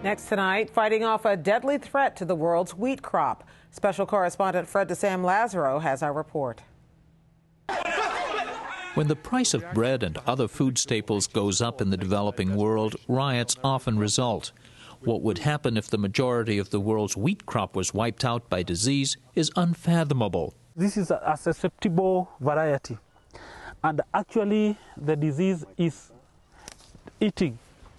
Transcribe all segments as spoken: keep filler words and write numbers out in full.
Next tonight, fighting off a deadly threat to the world's wheat crop. Special correspondent Fred de Sam Lazaro has our report. When the price of bread and other food staples goes up in the developing world, riots often result. What would happen if the majority of the world's wheat crop was wiped out by disease is unfathomable. This is a susceptible variety, and actually the disease is eating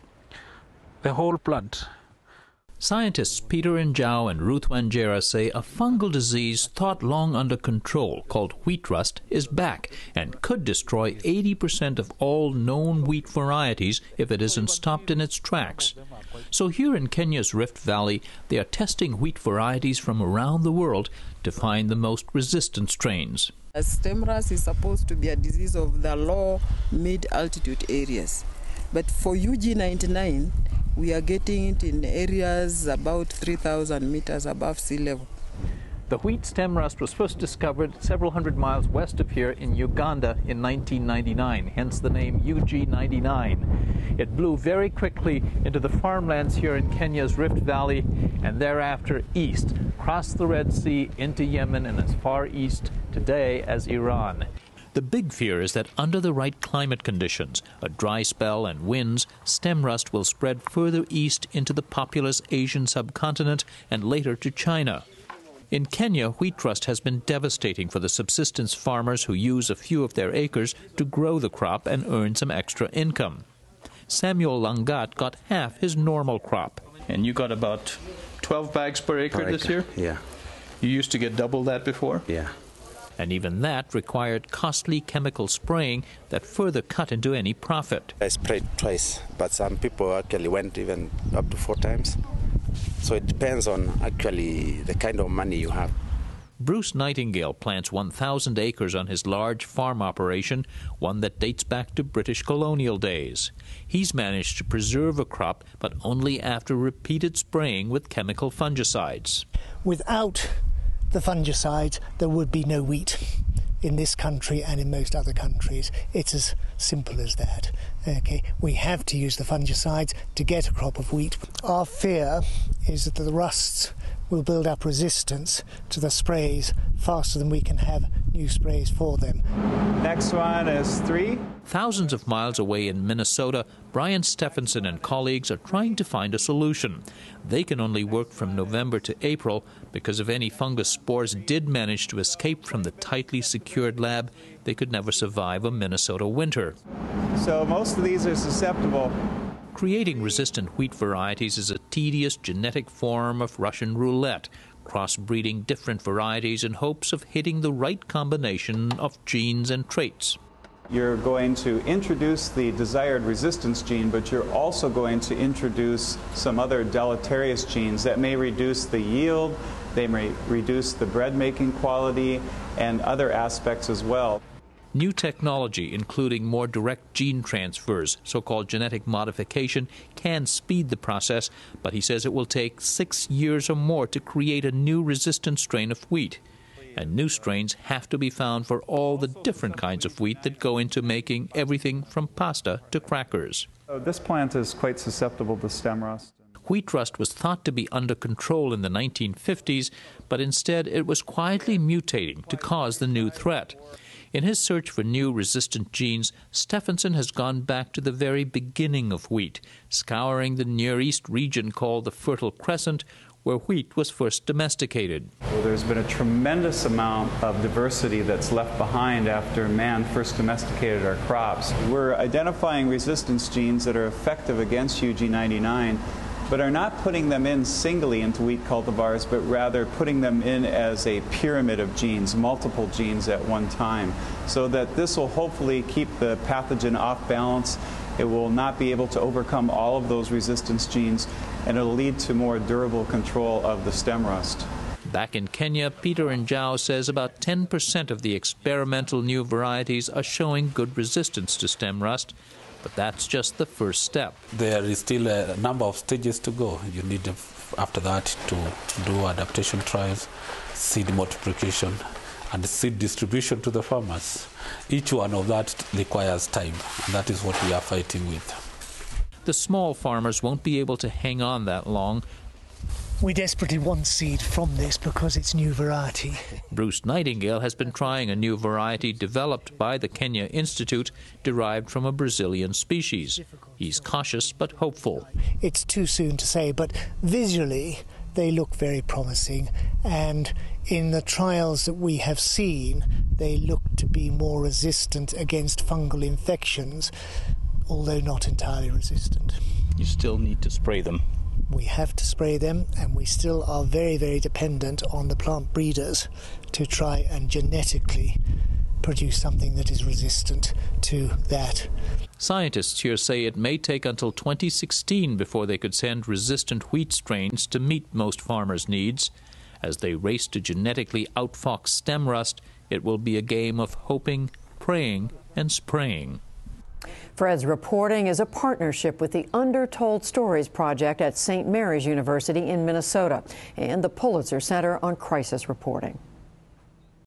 the whole plant. Scientists Peter Njau and Ruth Wanjera say a fungal disease thought long under control, called wheat rust, is back and could destroy eighty percent of all known wheat varieties if it isn't stopped in its tracks. So here in Kenya's Rift Valley, they are testing wheat varieties from around the world to find the most resistant strains. Stem rust is supposed to be a disease of the low, mid-altitude areas. But for U G ninety-nine, we are getting it in areas about three thousand meters above sea level. The wheat stem rust was first discovered several hundred miles west of here in Uganda in nineteen ninety-nine, hence the name U G ninety-nine. It blew very quickly into the farmlands here in Kenya's Rift Valley and thereafter east, across the Red Sea into Yemen and as far east today as Iran. The big fear is that under the right climate conditions, a dry spell and winds, stem rust will spread further east into the populous Asian subcontinent and later to China. In Kenya, wheat rust has been devastating for the subsistence farmers who use a few of their acres to grow the crop and earn some extra income. Samuel Langat got half his normal crop. And you got about twelve bags per acre, per this acre. year? Yeah. You used to get double that before? Yeah. And even that required costly chemical spraying that further cut into any profit. I sprayed twice, but some people actually went even up to four times. So it depends on actually the kind of money you have. Bruce Nightingale plants one thousand acres on his large farm operation, one that dates back to British colonial days. He's managed to preserve a crop, but only after repeated spraying with chemical fungicides. Without the fungicides, there would be no wheat in this country and in most other countries. It's as simple as that. Okay, we have to use the fungicides to get a crop of wheat. Our fear is that the rusts will build up resistance to the sprays faster than we can have new sprays for them. Next one is three. Thousands of miles away in Minnesota, Brian Steffenson and colleagues are trying to find a solution. They can only work from November to April because if any fungus spores did manage to escape from the tightly secured lab, they could never survive a Minnesota winter. So most of these are susceptible. Creating resistant wheat varieties is a tedious genetic form of Russian roulette, crossbreeding different varieties in hopes of hitting the right combination of genes and traits. You're going to introduce the desired resistance gene, but you're also going to introduce some other deleterious genes that may reduce the yield, they may reduce the bread making quality, and other aspects as well. New technology, including more direct gene transfers, so-called genetic modification, can speed the process, but he says it will take six years or more to create a new resistant strain of wheat. And new strains have to be found for all the different kinds of wheat that go into making everything from pasta to crackers. So this plant is quite susceptible to stem rust. Wheat rust was thought to be under control in the nineteen fifties, but instead it was quietly mutating to cause the new threat. In his search for new resistant genes, Steffenson has gone back to the very beginning of wheat, scouring the Near East region called the Fertile Crescent, where wheat was first domesticated. Well, there's been a tremendous amount of diversity that's left behind after man first domesticated our crops. We're identifying resistance genes that are effective against U G ninety-nine, but are not putting them in singly into wheat cultivars, but rather putting them in as a pyramid of genes, multiple genes at one time, so that this will hopefully keep the pathogen off balance. It will not be able to overcome all of those resistance genes, and it'll lead to more durable control of the stem rust. Back in Kenya, Peter Njau says about ten percent of the experimental new varieties are showing good resistance to stem rust. But that's just the first step. There is still a number of stages to go. You need, after that, to do adaptation trials, seed multiplication, and seed distribution to the farmers. Each one of that requires time, and that is what we are fighting with. the small farmers won't be able to hang on that long. We desperately want seed from this because it's new variety. Bruce Nightingale has been trying a new variety developed by the Kenya Institute, derived from a Brazilian species. He's cautious but hopeful. It's too soon to say, but visually they look very promising, and in the trials that we have seen, they look to be more resistant against fungal infections, although not entirely resistant. You still need to spray them. We have to spray them, and we still are very, very dependent on the plant breeders to try and genetically produce something that is resistant to that. Scientists here say it may take until twenty sixteen before they could send resistant wheat strains to meet most farmers' needs. As they race to genetically outfox stem rust, it will be a game of hoping, praying, and spraying. Fred's reporting is a partnership with the Undertold Stories Project at Saint Mary's University in Minnesota and the Pulitzer Center on Crisis Reporting.